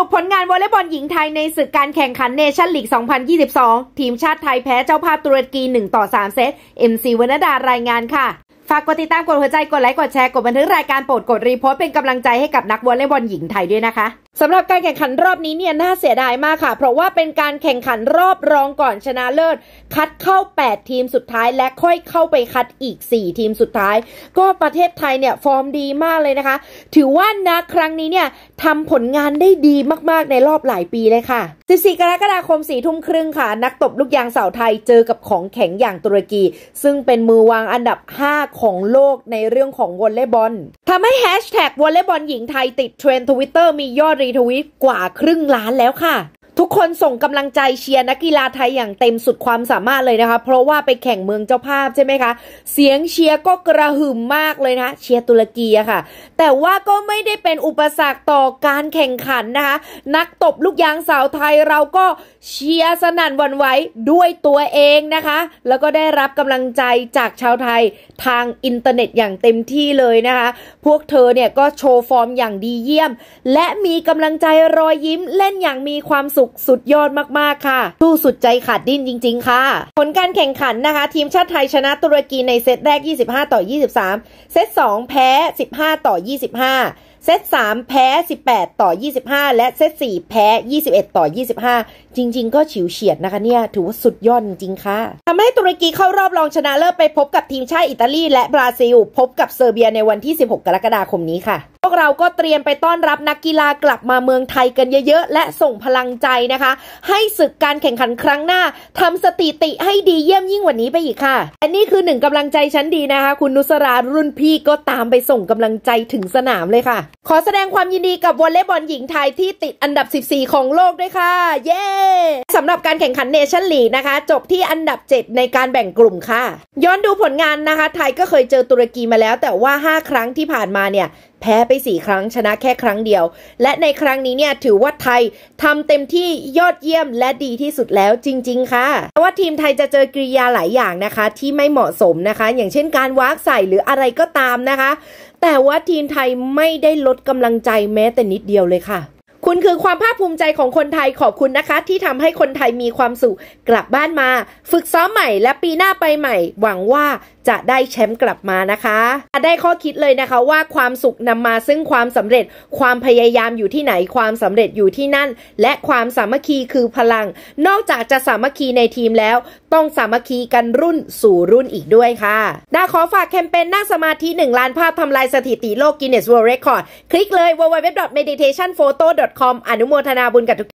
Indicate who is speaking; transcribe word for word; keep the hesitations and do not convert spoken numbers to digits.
Speaker 1: รุปผลงานวอลเลย์บอลหญิงไทยในศึกการแข่งขันเนชั่นลีก สองพันยี่สิบสอง ทีมชาติไทยแพ้เจ้าภาพตุรกี หนึ่งต่อสาม เซต เอ็ม ซี วรรณดารายงานค่ะฝากกดติดตามกดหัวใจกดไลค์กดแชร์กดบันทึกรายการโปรดกดรีโพสต์เป็นกำลังใจให้กับนักวอลเลย์บอลหญิงไทยด้วยนะคะสำหรับการแข่งขันรอบนี้เนี่ยน่าเสียดายมากค่ะเพราะว่าเป็นการแข่งขันรอบรองก่อนชนะเลิศคัดเข้าแปดทีมสุดท้ายและค่อยเข้าไปคัดอีกสี่ทีมสุดท้ายก็ประเทศไทยเนี่ยฟอร์มดีมากเลยนะคะถือว่านักครั้งนี้เนี่ยทำผลงานได้ดีมากๆในรอบหลายปีเลยค่ะสิบสี่กรกฎาคม สี่ทุ่มครึ่งค่ะนักตบลูกยางสาวไทยเจอกับของแข็งอย่างตุรกีซึ่งเป็นมือวางอันดับห้าของโลกในเรื่องของวอลเลย์บอลทำให้แฮชแท็กวอลเลย์บอลหญิงไทยติดเทรนด์ ทวิตเตอร์ มียอดรีทวีตกว่าครึ่งล้านแล้วค่ะทุกคนส่งกำลังใจเชียร์นักกีฬาไทยอย่างเต็มสุดความสามารถเลยนะคะเพราะว่าไปแข่งเมืองเจ้าภาพใช่ไหมคะเสียงเชียร์ก็กระหึ่มมากเลยนะเชียร์ตุรกีอะค่ะแต่ว่าก็ไม่ได้เป็นอุปสรรคต่อการแข่งขันนะคะนักตบลูกยางสาวไทยเราก็เชียร์สนั่นหวั่นไหวด้วยตัวเองนะคะแล้วก็ได้รับกำลังใจจากชาวไทยทางอินเทอร์เน็ตอย่างเต็มที่เลยนะคะพวกเธอเนี่ยก็โชว์ฟอร์มอย่างดีเยี่ยมและมีกำลังใจรอยยิ้มเล่นอย่างมีความสุขสุดยอดมากๆค่ะสู้สุดใจขาดดิ้นจริงๆค่ะผลการแข่งขันนะคะทีมชาติไทยชนะตุรกีในเซตแรกยี่สิบห้าต่อยี่สิบสามเซตสองแพ้สิบห้าต่อยี่สิบห้าเซตสามแพ้สิบแปดต่อยี่สิบห้าและเซตสี่แพ้ยี่สิบเอ็ดต่อยี่สิบห้าจริงๆก็ฉิวเฉียดนะคะเนี่ยถือว่าสุดยอดจริงๆค่ะทำให้ตุรกีเข้ารอบรองชนะเลิศไปพบกับทีมชาติอิตาลีและบราซิลพบกับเซอร์เบียในวันที่สิบหกกรกฎาคมนี้ค่ะพวกเราก็เตรียมไปต้อนรับนักกีฬากลับมาเมืองไทยกันเยอะๆและส่งพลังใจนะคะให้ศึกการแข่งขันครั้งหน้าทำสถิติให้ดีเยี่ยมยิ่งกว่านี้ไปอีกค่ะอันนี้คือหนึ่งกำลังใจชั้นดีนะคะคุณนุสรารุ่นพี่ก็ตามไปส่งกำลังใจถึงสนามเลยค่ะขอแสดงความยินดีกับวอลเลย์บอลหญิงไทยที่ติดอันดับสิบสี่ของโลกด้วยค่ะเย้สำหรับการแข่งขันเนชั่นลีกนะคะจบที่อันดับเจ็ดในการแบ่งกลุ่มค่ะย้อนดูผลงานนะคะไทยก็เคยเจอตุรกีมาแล้วแต่ว่าห้าครั้งที่ผ่านมาเนี่ยแพ้ไปสี่ครั้งชนะแค่ครั้งเดียวและในครั้งนี้เนี่ยถือว่าไทยทำเต็มที่ยอดเยี่ยมและดีที่สุดแล้วจริงๆค่ะเพราะว่าทีมไทยจะเจอกริยาหลายอย่างนะคะที่ไม่เหมาะสมนะคะอย่างเช่นการวากใส่หรืออะไรก็ตามนะคะแต่ว่าทีมไทยไม่ได้ลดกำลังใจแม้แต่นิดเดียวเลยค่ะคุณคือความภาคภูมิใจของคนไทยขอบคุณนะคะที่ทำให้คนไทยมีความสุขกลับบ้านมาฝึกซ้อมใหม่และปีหน้าไปใหม่หวังว่าจะได้แชมป์กลับมานะคะได้ข้อคิดเลยนะคะว่าความสุขนำมาซึ่งความสำเร็จความพยายามอยู่ที่ไหนความสำเร็จอยู่ที่นั่นและความสามัคคีคือพลังนอกจากจะสามัคคีในทีมแล้วต้องสามัคคีกันรุ่นสู่รุ่นอีกด้วยค่ะดาขอฝากแคมเปญนั่งสมาธิหนึ่งล้านภาพทำลายสถิติโลก Guinness World Record คลิกเลย ดับเบิลยู ดับเบิลยู ดับเบิลยู ดอท เมดิเทชันโฟโต้ ดอท คอม อนุโมทนาบุญกับทุก